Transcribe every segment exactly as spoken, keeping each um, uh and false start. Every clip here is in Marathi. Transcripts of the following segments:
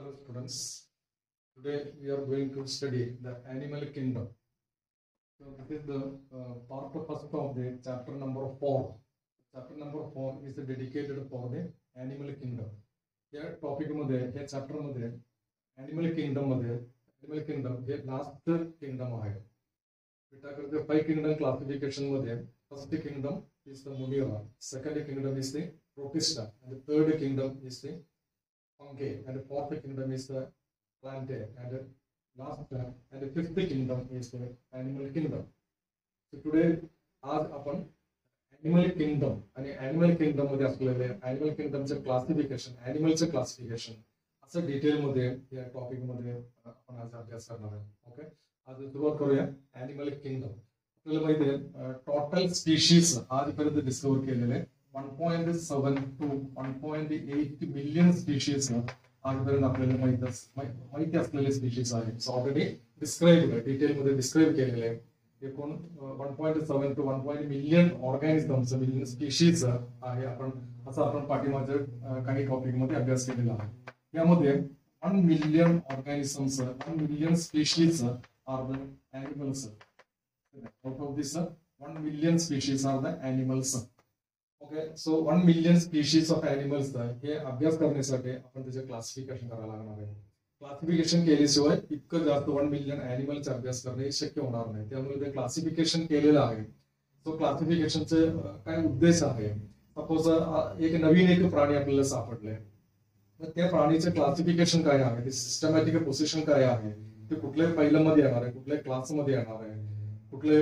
Hello students, today we are going to study the animal kingdom. So this is the uh, part first of the chapter number four. Chapter number four is dedicated for the animal kingdom. या टॉपिक मध्ये या चॅप्टर मध्ये एनिमल किंगडम मध्ये एनिमल किंगडम हे लास्ट किंगडम आहे. विटाकरचे फाइव किंगडम क्लासिफिकेशन मध्ये first kingdom is the Monera, second kingdom is the Protista, and the third kingdom is the fungi, and the fourth kingdom is the plantae, and the last uh, and the fifth kingdom is the animal kingdom. So today आज आपण एनिमल किंगडम आणि एनिमल किंगडम मध्ये असलेले एनिमल किंगडमचे क्लासिफिकेशन, एनिमलचे क्लासिफिकेशन असं डिटेल मध्ये या टॉपिक मध्ये आपण आज अभ्यास करणार आहोत. ओके, आज सुरुवात करूया एनिमल किंगडम. आपल्याला माहिती आहे टोटल स्पीशीज आजपर्यंत डिस्कवर केलेले one point seven to one point eight million species आजपर्यंत आपल्याला माहिती असलेले स्पीशीज आहेत. सो ऑलरेडी डिस्क्राईब डिटेल मध्ये डिस्क्राईब केलेले एकूण one point seven to one point million organisms, million species आहे. आपण असं आपण पाठीमागच्या काही टॉपिक मध्ये अभ्यास केलेला आहे. यामध्ये one million organisms, one million species are the animals. Out of this one million species are the animals. Okay, so one million species of animals हे अभ्यास करण्यासाठी आपण त्याचे क्लासिफिकेशन करायला लागणार आहे. क्लासिफिकेशन केल्याशिवाय इतकं जास्त वन मिलियन एनिमलचा अभ्यास करणे शक्य होणार नाही. त्यामुळे ते क्लासिफिकेशन केलेलं आहे. सो क्लासिफिकेशनचे काय उद्देश आहे, सपोज एक नवीन एक प्राणी आपल्याला सापडले, तर त्या प्राणीचे क्लासिफिकेशन काय आहे, ते सिस्टमॅटिक पोझिशन काय आहे, ते कुठल्या फाईलमध्ये येणार आहे, कुठल्या क्लासमध्ये येणार आहे, कुठले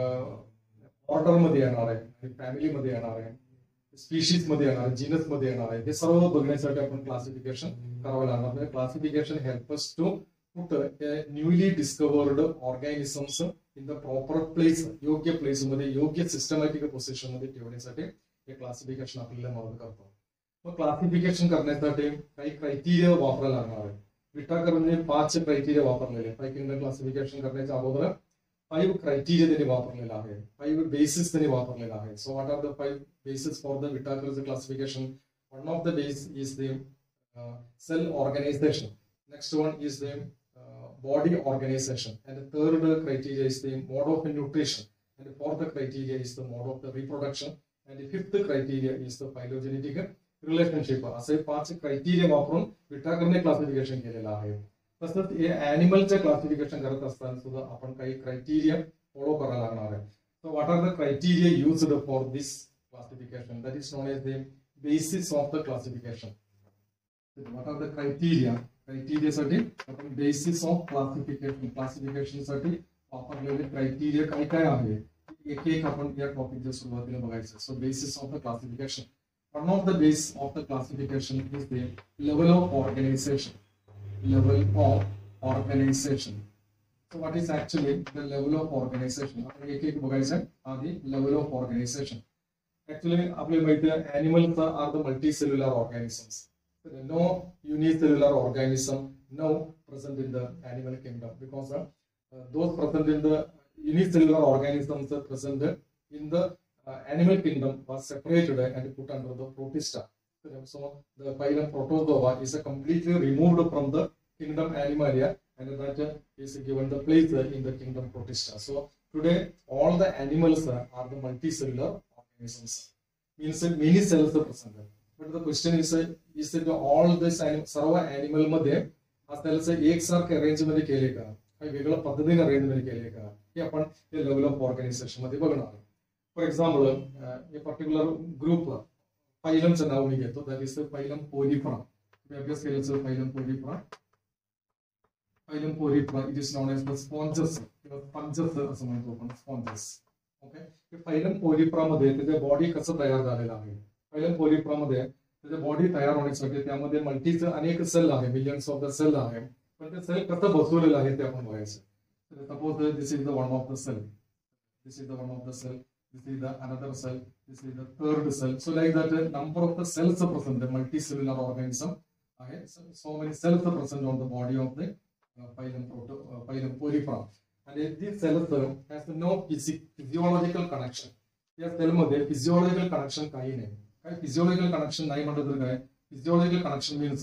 ऑर्डर मध्ये येणार आहे, फॅमिलीमध्ये येणार आहे, स्पीशीज मध्ये येणार आहे, जीनस मध्ये येणार आहे, हे सर्व बघण्यासाठी आपण क्लासिफिकेशन करावं लागणार. Classification help us to put newly discovered organisms in the proper place, योग्य प्लेस मध्ये, योग्य सिस्टमॅटिक पोझिशन मध्ये ठेवण्यासाठी हे क्लासिफिकेशन आपल्याला मदत करतो. मग क्लासिफिकेशन करण्यासाठी काही क्रायटेरिया वापरायला लागणार आहे. विटाकरने पाच क्रायटेरिया वापरलेले. फाइव किंगडम क्लासिफिकेशन करण्याच्या अगोदर फाइव क्रायटेरिया त्यांनी वापरलेला आहे, फाइव बेसिस त्यांनी वापरलेला आहे. So what are the five basis for the Whittaker's classification? One of the base is the uh, cell organization. Next one is the uh, body organization, and the third criteria is the mode of nutrition, and the fourth criteria is the mode of the reproduction, and the fifth criteria is the phylogenetic relationship. असे पाच क्रायटेरिया वापरून विटाकरने क्लासिफिकेशन केलेलं आहे. तसंच हे ॲनिमलचे क्लासिफिकेशन करत असताना सुद्धा आपण काही क्रायटेरिया फॉलो करायला लागणार आहे. So what are the criteria used for this classification? That is known as the basis of the classification. So what are the criteria? Criteria साठी आपण basis of classification, classification साठी वापरलेले criteria काय काय आहे एक एक आपण या टॉपिकच्या सुरुवातीला बघायचं. So basis of the classification. One of the base of the classification is the level of organization. Level of organization. So what is actually the level of organization? आपण एक एक बघायचं आधी. level of organization. Actually, आपल्याला माहिती आहे animals are the multicellular organisms. No unicellular organism now present in the animal kingdom, because uh, those present in the unicellular organisms are present in the uh, animal kingdom was separated and put under the Protista. So the phylum Protozoa is uh, completely removed from the kingdom Animalia, and that uh, is given the place uh, in the kingdom Protista. So today all the animals uh, are the multicellular organisms, means many cells are present. But the question is, uh, is that all this सर्व animal मध्ये हा cells एकसारखे arrange मध्ये केले का, काही वेगळ्या पद्धतीने arrange मध्ये केले का, हे आपण हे level of organization मध्ये बघणार आहोत. फॉर एक्झाम्पल हे पर्टिक्युलर ग्रुप फायलमचं नाव मी घेतो, that is the phylum Porifera. तुम्ही अभ्यास केल्याचं phylum Porifera. Phylum Porifera it is known as the sponges किंवा स्पंजस असं म्हणतो आपण, स्पॉन्जस. ओके, फायलम पोलिफ्रा मध्ये त्याचे बॉडी कसं तयार झालेलं आहे. फायलम पोलिफ्रा मध्ये त्याचे बॉडी तयार होण्यासाठी त्यामध्ये मल्टीच अनेक सेल आहे, मिलियन्स ऑफ द सेल आहे, पण ते सेल कसं बसवलेलं आहे ते आपण बघायचं. Suppose this is the one of the cell, this is the one of the cell, this is the another cell, this is the third cell. So like that, uh, number of the cells are present, the multicellular organism. Okay? So, so many cells are present on the body of the uh, phylum, proto, uh, phylum Porifera. And uh, these cells uh, has no physiological connection. या सेल मध्ये फिजियोलॉजिकल कनेक्शन काही नाही. काय फिजियोलॉजिकल कनेक्शन नाही म्हटलं तर काय, physiological connection means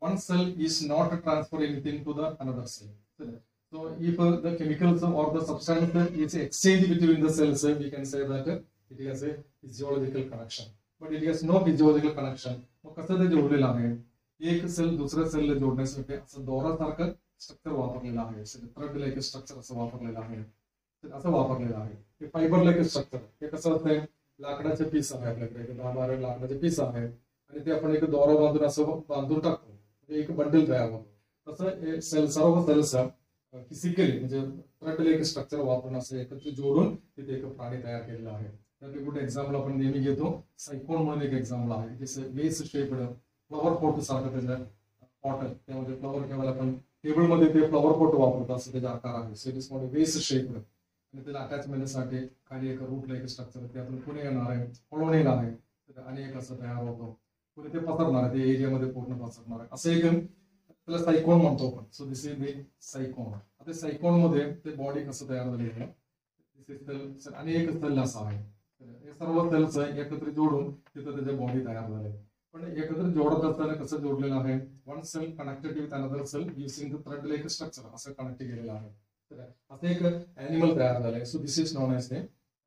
one cell is not transfer anything to the another cell. So if uh, the chemicals or the substance is exchanged between the cells, we can say that it has a physiological connection. But it has no physiological connection. मग कसं ते जोडलेलं आहे? एक सेल दुसऱ्या सेलला जोडण्यासाठी असं दोरासारखं स्ट्रक्चर वापरलेलं आहे. थ्रेड लाईक स्ट्रक्चर असं वापरलेलं आहे. असं वापरलेलं आहे. हे फायबर लाईक स्ट्रक्चर. हे कसं असतंय? लाकडाचे पीस आहे आपल्याकडे. दहा बारा लाकडाचे पीस आहे आणि ते आपण एक दोरा बांधून असं बांधून टाकतो. एक बंडल तयार होतो. तसं सेल सर्व सेल्स फिजिकली म्हणजे थ्रेड लाईक स्ट्रक्चर वापरून असं एकत्र जोडून तिथे एक प्राणी तयार केलेला आहे. त्यात कुठे एक्झाम्पल आपण नेहमी घेतो. सायकोन म्हणून एक एक्झाम्पल आहे. जसे वेस शेप्ड फ्लॉवर पोट सारखं त्याचं पॉट त्यामध्ये फ्लॉवर ठेवायला आपण टेबलमध्ये ते फ्लॉवर पोट वापरतो असं त्याचा आकार आहे. So it is called vase shaped. आणि त्याला अटॅचमेंटसाठी खाली एक रूट लाईक स्ट्रक्चर त्यातून पुणे येणार आहे, पळवणेला आहे, अनेक असं तयार होतो. पुढे ते पसरणार आहे, ते एरियामध्ये पूर्ण पसरणार आहे. असं एक त्याला सायकोन म्हणतो आपण. So this is the sycon. आता सायकोन मध्ये ते बॉडी कसं तयार झालेलं आहे, दिस इज सेल आणि एक सेल असं आहे. हे सर्व सेल्स एकत्र जोडून तिथं त्याचे बॉडी तयार झाले. पण एकत्र जोडत असताना कसं जोडलेलं आहे? One cell connected with another cell using the thread like structure असं कनेक्ट केलेलं आहे. असं एक ॲनिमल तयार झालंय. So this is known as a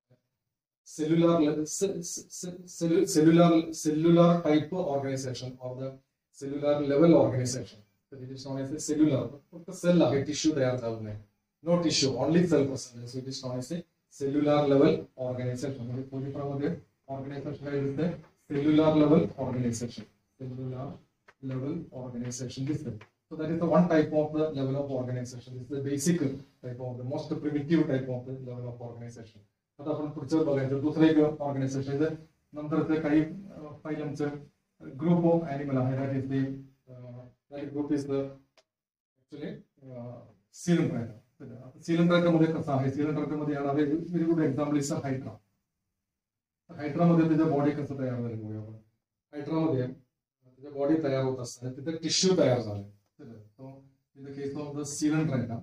cellular cellular cellular type organization or the cellular level organization. So it is known as a cellular. फक्त सेल आहे, टिश्यू तयार झालं नाही. No tissue, only cell percentage. So it is known as a cellular level organization. म्हणजे पोलिफ्रामध्ये ऑर्गनायझेशन काय दिसते? cellular level organization. cellular level organization this is. So that is the one type of the level of organization. This is the basic type of the most primitive type of the level of organization. आता आपण पुढचं बघायचं दुसरं एक ऑर्गनायझेशन आहे. नंतरचे काही पहिल्यांचं ग्रुप ऑफ ॲनिमल आहे. That is the group is the actually Coelenterata. सिलेंड्राइटामध्ये कसं आहे? सिलेंड्राइटामध्ये येणार आहे very good example is hydra. हायड्रामध्ये त्याच्या बॉडी कसं तयार झाली बघूया आपण. हायड्रामध्ये त्याच्या बॉडी तयार होत असताना तिथे टिश्यू तयार झाले. In the case of the Coelenterata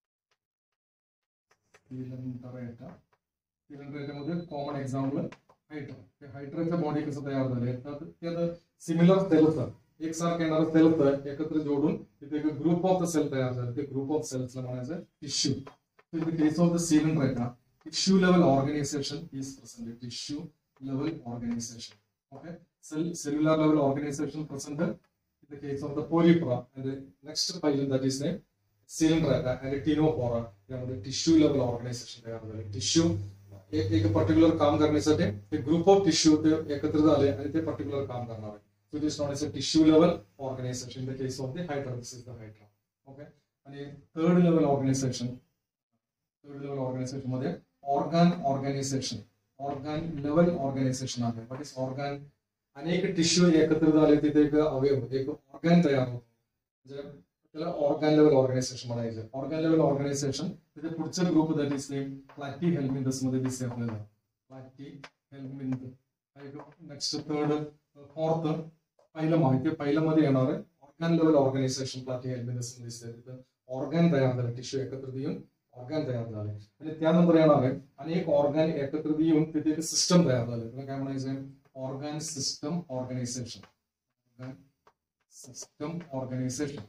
Coelenterata सिलेंड्राइटामध्ये कॉमन एक्झाम्पल हायड्रा. ते हायड्राच्या बॉडी कसं तयार झाले तर त्यात सिमिलर सेल्स एकसारखे येणारे सेल्स एकत्र जोडून तिथे एक ग्रुप ऑफ द सेल तयार झाले. ते ग्रुप ऑफ सेल्सला म्हणायचं tissue. So in the case of the Silendraita, tissue level organization is present. Tissue level organization. Okay. Cell, cellular level organization present in the case of the Polypora, and the next phylum that is named Silendraita and Ctenophora. The tissue level organization तयार झाले. Tissue एक एक पर्टिक्युलर काम करण्यासाठी एक ग्रुप ऑफ टिश्यू ते एकत्र झाले आणि ते पर्टिक्युलर काम करणार आहे. So it is known as a tissue level organization in the case of the Hydra. This is the Hydra. Okay. आणि third level organization. Third level organization मध्ये organ organization. Organ level organization आहे. What is organ? अनेक टिश्यू एकत्र झाले तिथे एक अवयव एक ऑर्गन तयार होतो. म्हणजे त्याला ऑर्गन लेवल ऑर्गनायझेशन म्हणायचं. ऑर्गन लेवल ऑर्गनायझेशन त्याचे पुढचे group that is name Platyhelminthes मध्ये दिसते आपल्याला. प्लॅटीहेल्मिंथ. नेक्स्ट थर्ड फोर्थ पहिलं माहिती पहिलं मध्ये येणार आहे ऑर्गन लेवल ऑर्गनायझेशन. प्लॅटीहेल्मिंथस मध्ये दिसते तिथे ऑर्गन तयार झाले. टिश्यू एकत्र येऊन ऑर्गन तयार झाले आणि त्यानंतर येणार आहे आणि एक ऑर्गन एकत्र येऊन तिथे एक सिस्टम तयार झाले. त्याला काय म्हणायचं? Organ system organisation. Organ system organisation.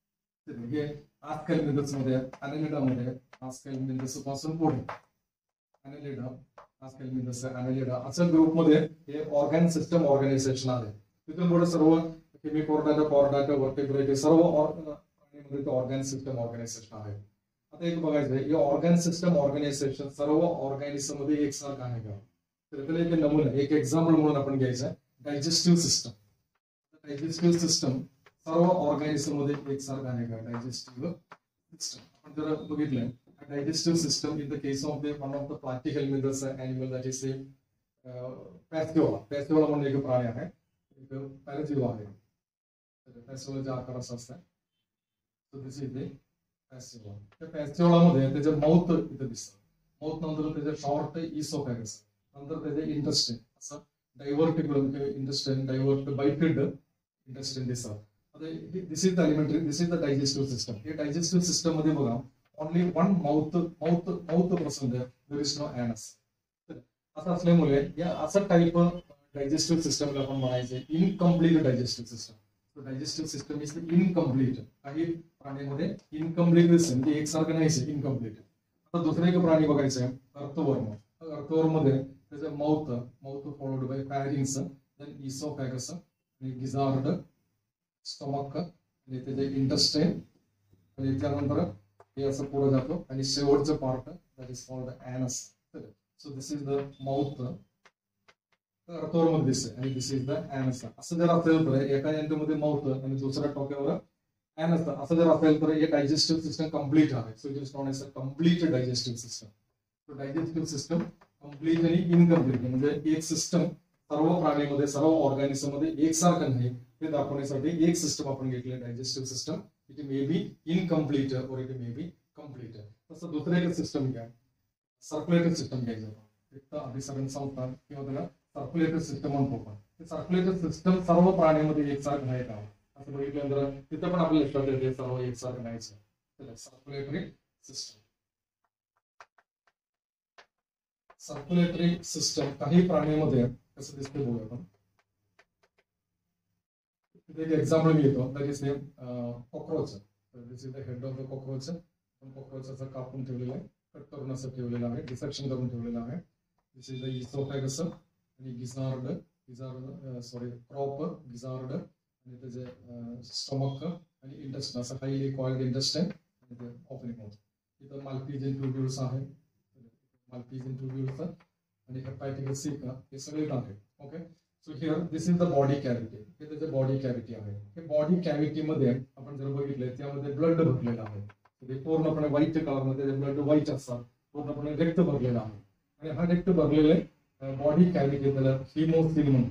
हे आस्केल्मिंथस मध्ये अॅनालिडा मध्ये आस्केल्मिंथस पासून पुढे अॅनालिडा आस्केल्मिंथस अॅनालिडा असं ग्रुप मध्ये हे ऑर्गन सिस्टम ऑर्गनायझेशन आहे. तिथून पुढे सर्व हेमिकॉर्डाटा कॉर्डाटा वर्टिब्रेट सर्व प्राणीमध्ये ऑर्गन सिस्टम ऑर्गनायझेशन आहे. आता एक बघायचं हे ऑर्गन सिस्टम ऑर्गनायझेशन सर्व ऑर्गॅनिझम मध्ये एकसारखं आहे का? तर त्याला एक नमुना एक एक्झाम्पल म्हणून आपण घ्यायचं डायजेस्टिव्ह सिस्टम. डायजेस्टिव्ह सिस्टम सर्व ऑर्गॅनिझम मध्ये एकसारखं आहे का? डायजेस्टिव्ह सिस्टम आपण जर बघितलं digestive system in the case of the one of the Platyhelminthes animal that is Fasciola. Fasciola म्हणून एक प्राणी आहे. एक पॅराजिओ आहे. पॅसिओलाचा आकार असा असतो. So this is the Fasciola. त्या पॅसिओलामध्ये त्याचं माउथ इथं दिसतं. माउथ नंतर त्याचं शॉर्ट इसोफॅगस नंतर त्याचे इंटेस्टाइन असं divertible intestine divert bifid intestine दिसतात. This is the alimentary this is the digestive system. हे डायजेस्टिव्ह सिस्टम मध्ये बघा only one mouth mouth mouth person there is no anus. असं असल्यामुळे या असं टाईप डायजेस्टिव्ह सिस्टमला आपण म्हणायचे incomplete digestive system. So digestive system is incomplete. काही प्राण्यांमध्ये इनकम्प्लीट दिसते म्हणजे एकसारखं नाही इनकम्प्लीट. आता दुसरं एक प्राणी बघायचं आहे अर्थवर्म. अर्थवर्म मध्ये त्याचं mouth mouth followed by pharynx, then oesophagus आणि गिझार्ड, स्टमक आणि त्याचे इंटेस्टाइन आणि त्यानंतर हे असं पुढे जातो आणि शेवटचं part that is called anus. So this is the mouth earthworm दिसते आणि दिस इज द ॲनस. असं जर असेल तर एका एंडमध्ये माउथ आणि दुसऱ्या टोक्यावर ॲनस असं जर असेल तर हे डायजेस्टिव्ह सिस्टम कम्प्लीट आहे. So it is known as a complete digestive system. So digestive system complete आणि इनकम्प्लीट म्हणजे एक सिस्टम सर्व प्राणीमध्ये सर्व ऑर्गॅनिझम मध्ये एकसारखं नाही हे दाखवण्यासाठी एक सिस्टम आपण घेतले digestive system. It may be incomplete और इट मे बी कम्प्लीट. तसं दुसरं एक सिस्टम घ्या सर्क्युलेटरी सिस्टम घ्यायचं. एक अभिसरण संस्था किंवा त्याला सर्क्युलेटरी सिस्टम म्हणतो आपण. सर्क्युलेटरी सिस्टम सर्व प्राण्यांमध्ये एकसारखं नाही का असं बघितल्यानंतर तिथं पण आपल्या लक्षात येते सर्व एकसारखं नाहीच. सर्क्युलेटरी सिस्टम सर्क्युलेटरी सिस्टम काही प्राण्यांमध्ये कसं दिसते बघूया आपण. एक एक्झाम्पल घेतो that is name cockroach. This is the head of the cockroach. कॉकरोचचा कापून ठेवलेला आहे, कट करून असं ठेवलेलं आहे, डिसेक्शन करून ठेवलेलं आहे. दिस इज द इसोफॅगस आणि गिझार्ड गिझार्ड सॉरी क्रॉप गिझार्ड आणि त्याचे स्टमक आणि इंटेस्टाइन असं हायली कॉइल्ड इंटेस्टाइन आणि ते ओपनिंग होतं. इथं माल्पिजियन ट्युब्युल्स आहे, माल्पिजियन ट्युब्युल्स आणि हेपॅटिक सिका हे सगळे आहे. Okay. So here this is the body cavity. हे त्याचे बॉडी कॅव्हिटी आहे. हे बॉडी कॅव्हिटी मध्ये आपण जर बघितले त्यामध्ये ब्लड भरलेलं आहे. ते पूर्णपणे व्हाईट कलर मध्ये ब्लड व्हाईट असतात, पूर्णपणे रक्त भरलेलं आहे. आणि हा रक्त भरलेले बॉडी कॅव्हिटी त्याला हिमोसिल म्हणतो.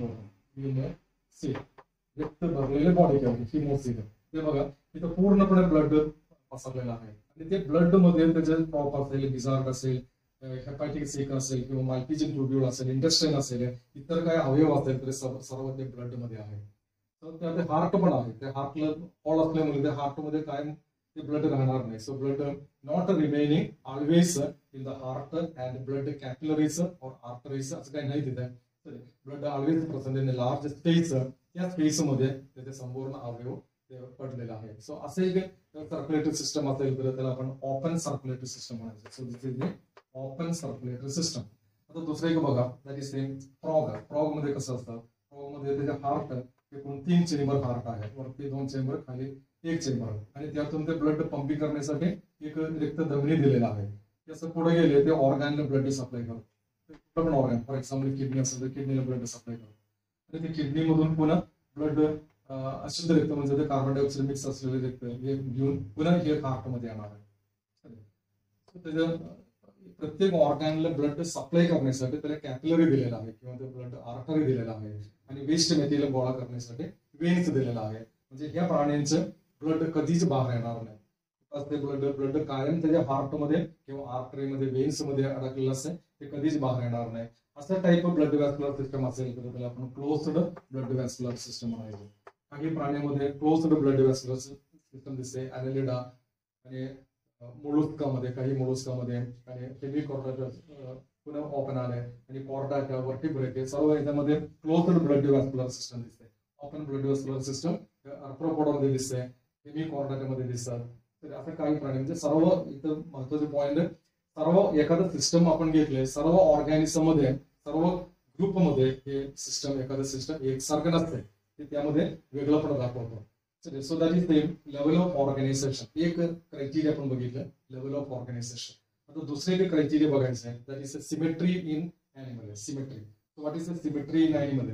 हिमोसिल रक्त भरलेले बॉडी कॅव्हिटी हिमोसिल. ते बघा इथं पूर्णपणे ब्लड पसरलेलं आहे आणि ते ब्लड मध्ये त्याचे क्रॉप असेल, गिझार्ड असेल, हेपॅटिक सिक असेल किंवा माल्पिजियन ट्युब्युल असेल, इंटेस्टाइन असेल, इतर काय अवयव असेल तरी सर्व ते ब्लड मध्ये आहे. तर त्यामध्ये हार्ट पण आहे. त्या हार्टला हॉल असल्यामुळे त्या हार्ट मध्ये कायम ते ब्लड राहणार नाही. So blood not remaining always in the heart and blood capillaries और आर्टरीज असं काही नाही तिथे. Blood always present in large space. त्या स्पेस मध्ये त्याचे संपूर्ण अवयव पडलेला आहे. सो असे एक सर्क्युलेटरी सिस्टम असेल तर त्याला आपण ओपन सर्क्युलेटरी सिस्टम म्हणायचं. So this is the open circulatory system. आता दुसरं एक बघा that is same frog. Frog मध्ये कसं असतं, फ्रॉग मध्ये त्याचे हार्ट एकूण तीन चेंबर हार्ट आहे, वरती दोन चेंबर खाली एक चेंबर आणि त्यातून ते ब्लड पंपिंग करण्यासाठी एक रक्त धमनी दिलेला आहे. असं पुढे गेले ते ऑर्गॅनला ब्लड सप्लाय करतो. पण ऑर्गॅन फॉर एक्झाम्पल किडनी असेल तर किडनीला ब्लड सप्लाय करतो आणि ते किडनी मधून पुन्हा ब्लड अशुद्ध रक्त म्हणजे ते कार्बन डायऑक्साईड मिक्स असलेले रक्त हे घेऊन पुन्हा हे हार्ट मध्ये येणार आहे. त्याच्या प्रत्येक ऑर्गॅनला ब्लड सप्लाय करण्यासाठी त्याला कॅपिलरी दिलेला आहे किंवा ते ब्लड आर्टरी दिलेला आहे आणि वेस्ट मटेरियल गोळा करण्यासाठी वेन्स दिलेला आहे. म्हणजे ह्या प्राण्यांचं ब्लड कधीच बाहेर येणार नाही. ते ब्लड ब्लड कायम त्याच्या हार्ट मध्ये किंवा आर्टरी मध्ये वेन्स मध्ये अडकलेलं असते, ते कधीच बाहेर येणार नाही. असं type of blood vascular system असेल तर त्याला आपण क्लोज्ड ब्लड व्हॅस्क्युलर सिस्टम म्हणायचो. काही प्राण्यांमध्ये क्लोज्ड ब्लड व्हॅस्क्युलर सिस्टम दिसते ॲनेलिडा आणि मोलुस्का मध्ये, काही मोलुस्का मध्ये आणि हेमिकॉर्डाटा पुन्हा ओपन आले आणि कॉर्डाटा वर्टिब्रेट सर्व याच्यामध्ये क्लोज्ड ब्लड व्हॅस्क्युलर सिस्टम दिसते. Open blood vascular system Arthropoda दिसते, हेमिकॉर्डाटा मध्ये दिसतात. तर असं काही प्राणी म्हणजे सर्व इथं महत्वाचे पॉइंट सर्व एखादं सिस्टम आपण घेतले सर्व ऑर्गॅनिझम मध्ये सर्व ग्रुप मध्ये हे सिस्टम एखादं सिस्टम एकसारखं नसते, ते त्यामध्ये वेगळं पण दाखवतो. So that is the level of organisation. एक क्रायटेरिया आपण बघितलं लेवल ऑफ ऑर्गनायझेशन. आता दुसरे एक क्रायटेरिया बघायचं आहे that is symmetry in animal. Symmetry. So what is the symmetry in animal?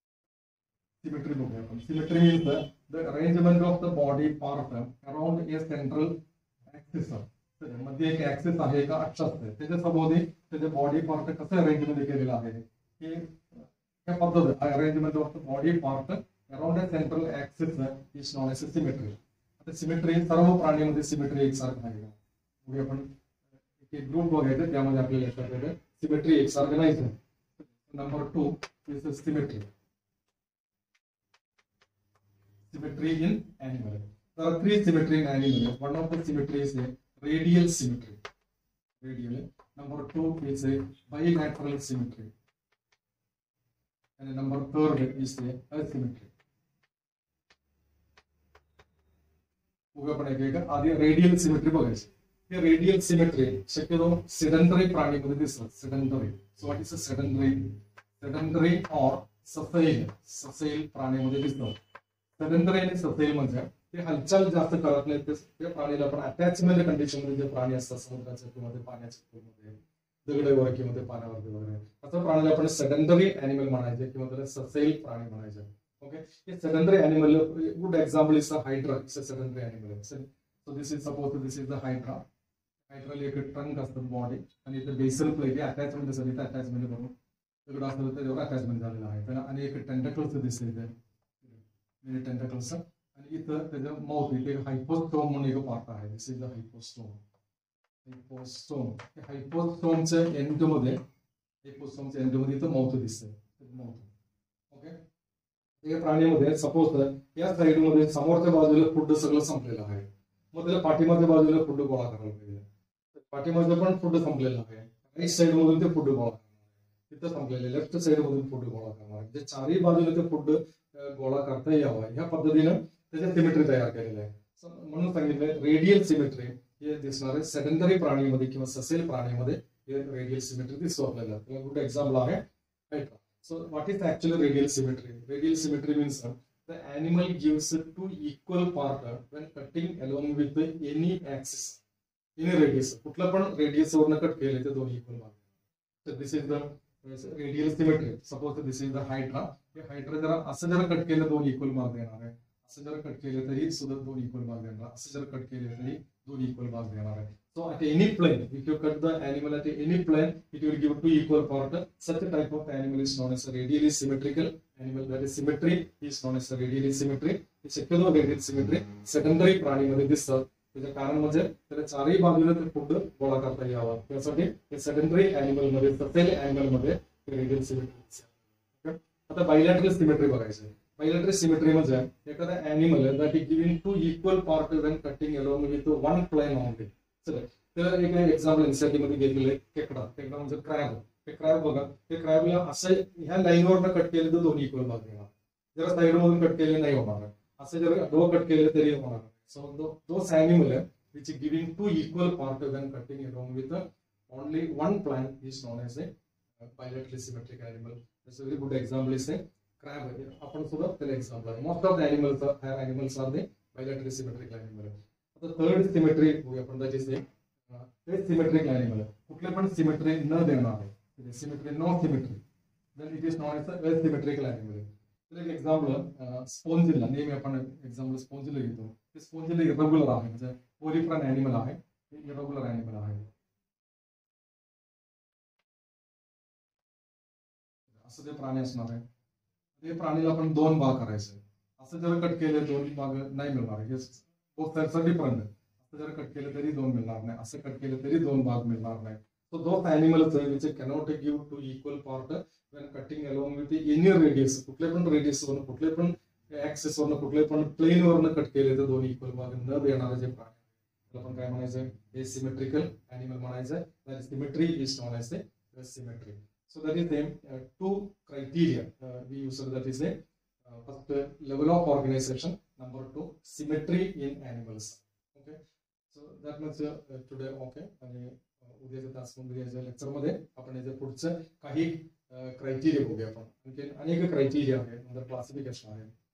Symmetry बघूया आपण. Symmetry means the arrangement of the body part around a central axis. मध्ये एक ऍक्सिस आहे का अक्ष असते त्याच्या सभोवती त्याचे बॉडी पार्ट कसं अरेंजमेंट केलेलं आहे हे त्या पद्धत arrangement of the body part around a central axis is known as symmetry. आता सिमेट्री सर्व प्राण्यांमध्ये सिमेट्री एकसारखं आहे का? आपण एक ग्रुप बघायचं त्यामध्ये आपल्याला लक्षात येतं सिमेट्री एकसारखं नाहीच. Number two is symmetry. Symmetry in animal. There are three symmetry in animal. One of the symmetry is a radial symmetry. Radial. Number two is a bilateral symmetry. And number third is a asymmetry. बघूया आपण एक एक आधी रेडियल सिमेट्री बघायची. हे रेडियल सिमेट्री शक्यतो सेडंटरी प्राणीमध्ये दिसतात. Sedentary, so what is a sedentary? Sedentary or sessile, sessile प्राणीमध्ये दिसतात. सेडंटरी आणि ससेल म्हणजे ते हालचाल जास्त करत नाहीत. त्या प्राणीला आपण अटॅचमेंट कंडिशन मध्ये जे प्राणी असतात समुद्राच्या किंवा पाण्याच्या खोलीमध्ये, दगडावर किंवा ते पाण्यावरती वगैरे, अशा प्राण्याला आपण सेडंटरी अॅनिमल म्हणायचे किंवा त्याला ससेल प्राणी म्हणायचे. ओके, हे sedentary animal, good example is the hydra. It's a sedentary animal. So this is suppose this is the hydra. हायड्राला एक ट्रंक असतात बॉडी आणि इथे बेसल प्लेट अटॅचमेंट असतात. इथे अटॅचमेंट करून दगड असतात त्याच्यावर अटॅचमेंट झालेलं आहे. त्याला आणि एक टेंटकल्स दिसते इथे, टेंटकल्स. आणि इथं त्याचं माउथ, इथे हायपोस्टोम म्हणून एक पार्ट आहे. This is the hypostome. Hypostome, हायपोस्टोमच्या एंड मध्ये, हायपोस्टोमच्या एंड मध्ये इथं माउथ दिसतंय. माउथ. ओके, या प्राणीमध्ये सपोज या साईड मध्ये समोरच्या बाजूला फूड सगळं संपलेलं आहे. मग त्याला पाठीमागच्या बाजूला फूड गोळा करायला पाहिजे. पाठीमागचं पण फूड संपलेलं आहे. राईट साईड मधून ते फूड गोळा करणार, तिथं संपलेले लेफ्ट साईड मधून फूड गोळा करणार. म्हणजे चारही बाजूला ते फूड गोळा करता यावं ह्या पद्धतीनं त्याच्या सिमेट्री तयार केलेलं आहे. म्हणून सांगितलं रेडियल सिमेट्री हे दिसणारे सेडंटरी प्राणीमध्ये किंवा ससेल प्राणीमध्ये हे रेडियल सिमेट्री दिसतो आपल्याला. त्याला गुड एक्झाम्पल आहे hydra. So what is actually radial symmetry? Radial symmetry means uh, the animal gives two equal part uh, when cutting along with the any axis, any radius. कुठला पण radius वरनं कट केले ते दोन equal भाग. So this is the uh, radial symmetry. Suppose this is the hydra. हे hydra जरा असं जरा कट केलं दोन equal भाग देणार आहे. असं जर कट केले तरी सुद्धा दोन equal भाग देणार. असं जर कट केले तरी दोन equal भाग देणार आहे. So at any plane, if you cut the animal at any plane, it will give two equal part. Such a type of animal is known as a radially symmetrical animal. That is symmetry is known as a radially symmetry. हे शक्यतो radial symmetry सेकंडरी प्राणीमध्ये दिसतात. त्याचं कारण म्हणजे त्याला चारही बाजूला ते फूड गोळा करता यावं त्यासाठी हे सेकंडरी अॅनिमल मध्ये, ससेल अॅनिमल मध्ये रेडियल सिमेट्री. आता बायलॅटरल सिमेट्री बघायचं. बायलॅटरल सिमेट्री म्हणजे एखादा animal that is giving two equal part when cutting along with one plane only. तर एक एक्झाम्पल एनसीईआरटी मध्ये घेतलेलं आहे खेकडा. खेकडा म्हणजे क्रॅब. ते क्रॅब बघा, ते क्रॅबला असं ह्या लाईनवरनं कट केले तर दोन्ही इक्वल भाग देणार. जर साईड मधून कट केले नाही होणार. असं जर डो कट केले तरी होणार. So those animal which is giving two equal part when cutting along with only one plan is known as a bilaterally symmetric animal. त्याचं very good example is a crab. आपण सुद्धा त्याला एक्झाम्पल आहे. Most of the animals higher animals are the bilaterally symmetric animal. आता थर्ड सिमेट्री बघूया आपण, that is asymmetric animal. कुठले पण सिमेट्री न देणार आहे, symmetry no symmetry, then it is known as asymmetrical animal. तर एक एक्झाम्पल स्पोंजिला, नेहमी आपण एक्झाम्पल स्पोंजिला घेतो. ते स्पोंजिला इरेग्युलर आहे, म्हणजे पोलिफ्रन अॅनिमल आहे, इरेग्युलर अॅनिमल आहे. असं ते प्राणी असणार आहे. ते प्राणीला आपण दोन भाग करायचे. असं जर कट केले दोन भाग नाही मिळणार. हे डिफरंट. असं जर कट केलं तरी दोन मिळणार नाही, असं कट केलं तरी दोन भाग मिळणार नाही. सो दोन animals which cannot give two equal part when cutting along with any radius. कुठले पण रेडियस वरून, कुठले पण ऍक्सिस वरून, कुठले पण प्लेन वरून कट केले तर दोन इक्वल भाग न देणारे जे प्राणी त्याला आपण काय म्हणायचं, हे सिमेट्रिकल अॅनिमल म्हणायचं. That symmetry is known as asymmetry. So that is the uh, two criteria uh, we use. That is a uh, first uh, level of organization. Number two, symmetry in animals. Okay. So that much uh, today. Okay. आणि उद्याच्या तासमध्ये याच्या लेक्चर मध्ये आपण याच्या पुढचं काही क्रायटेरिया बघूया आपण. आणखी अनेक क्रायटेरिया आहे, म्हणजे क्लासिफिकेशन आहे.